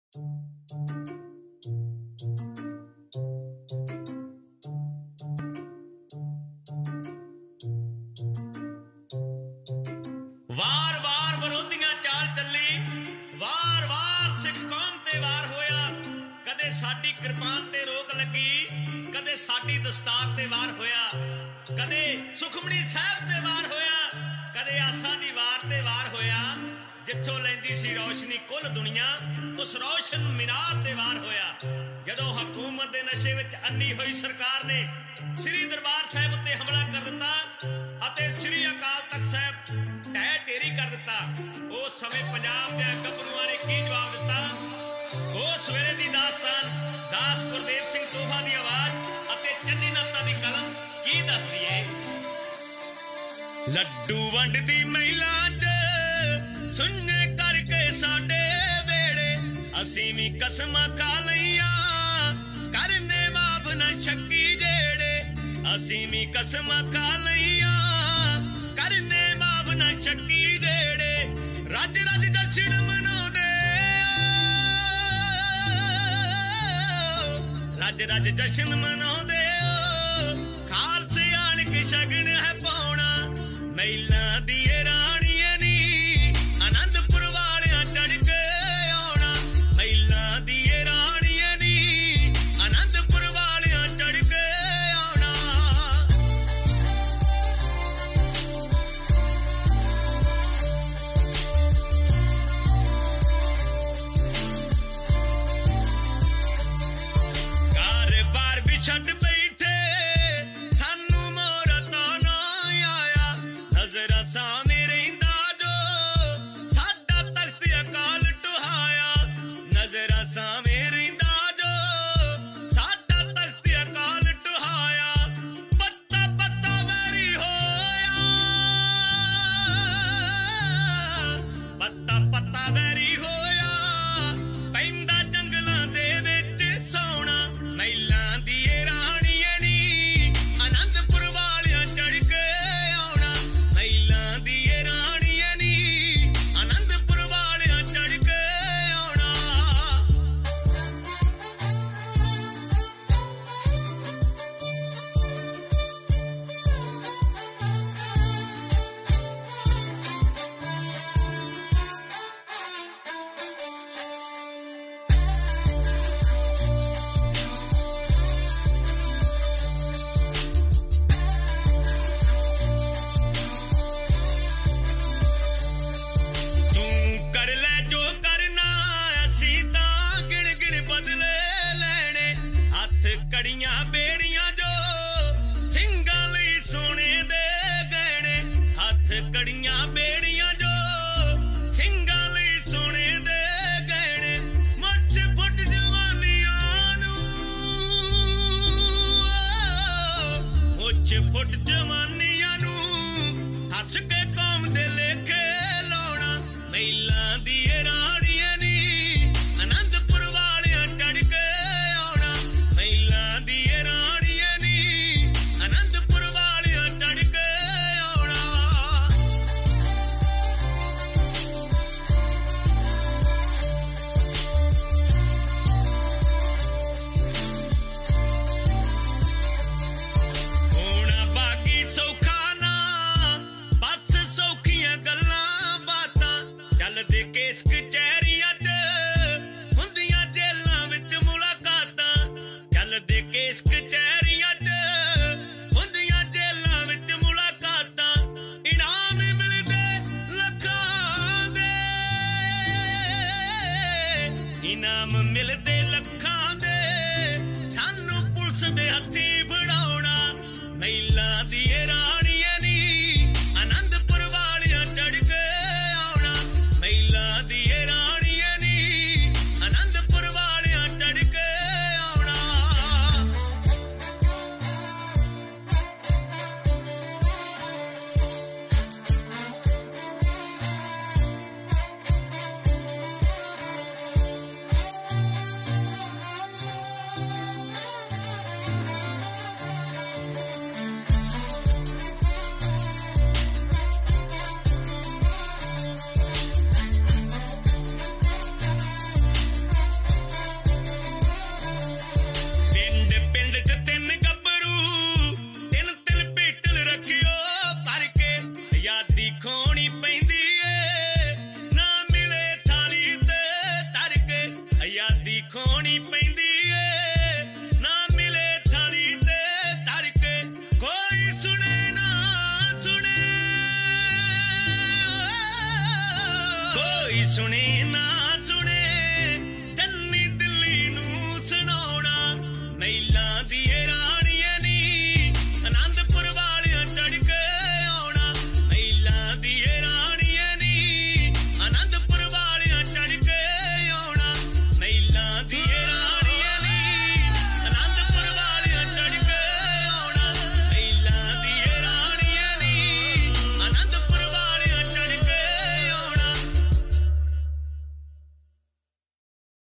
वार वार विरोधियां चाल चली, वार वार सिख कौम ते वार होया। कदे साडी किरपान ते रोक लगी, कदे साडी दस्तार ते वार होया, कदे सुखमनी साहब ते वार होया, कदे आसा दी वार ते वार होया। जिथों लैंदी सी रोशनी कुल दुनिया, उस रोशन मीनार ते वार होया। जदों हुकूमत दे नशे विच अन्नी होई सरकार ने श्री दरबार साहिब उत्ते हमला कर दिता अते श्री अकाल तख्त साहिब ढह ढेरी कर दिता। उस समय पंजाब दे गभरूआं ने की जवाब दिता? उस वेले दी दास्तान दास गुरदेव सिंह तोहा दी आवाज अते चन्नी नत्ता दी कलम की दसदी है? लड्डू वंडदी महिला च सुन्ने करके साडे वेड़े, असीं भी कसमां खा लईआं करने माफ ना शक्की जेड़े। असीं भी कसमां खा लईआं करने माफ ना शक्की जेड़े। रज रज जश्न मनाउंदे, रज रज जश्न मनाउंदे, खालसे आण के शगन है पाउणा। महिलां दी राणियां नी आनंदपुर वालियां चढ़ के आउणा। महिलां दी राणियां नी आनंदपुर वालियां चढ़ के आउणा। घर बार भी छड्ड बैठे सानू मोहरता ना आया। नजरा सामने रहिंदा जो साडा तख्त अकाल ढहाया। नजरा सामने रहिंदा जो साडा तख्त अकाल ढहाया। पत्ता पत्ता वैरी होया, पत्ता पत्ता वैरी होया। पैंदा जंगलां दे विच सौना। महिलां दी राणियां नी आनंदपुर वालियां चढ़ के आउणा। महिलां दी राणियां नी आनंदपुर वालियां चढ़ के आउणा। तू कर ले जो करना, असीं तां गिण गिण बदले लैणे। हत्थ कड़ियां बेड़ियां जो ਸਿੰਘਾਂ ਲਈ सोने दे गहणे। हत्थ कड़ियां बेड़ियां जो ਸਿੰਘਾਂ ਲਈ सोने दे गहणे। मुੱਛ फुੱਟ जवानियां नूं, मुੱਛ फुੱਟ जवानियां नूं हੱਸ के कौम दे लेखे लाउणा। महिलां दी राणियां नी आनंदपुर वालियां चढ़ के आउणा। महिलां दी राणियां नी आनंदपुर वालियां चढ़ के आउणा। होना बाकी सौखा ना, बस सौखियां गल्लां बातां। चलदे केस कचहरियां च हुंदियां जेलां विच मुलाकातां। चलदे केस कचहरियां च हुंदियां जेलां विच मुलाकातां। इनाम मिलदे लखां दे, इनाम मिलदे लखां दे। सानू पुलिस दे हत्थी फड़ाउणा। महिलां दी राणियां नी आनंदपुर वालियां चढ़ के आउणा। महिलां दी राणियां नी आनंदपुर वालियां चढ़ के आउणा। ਪੈਂਦੀ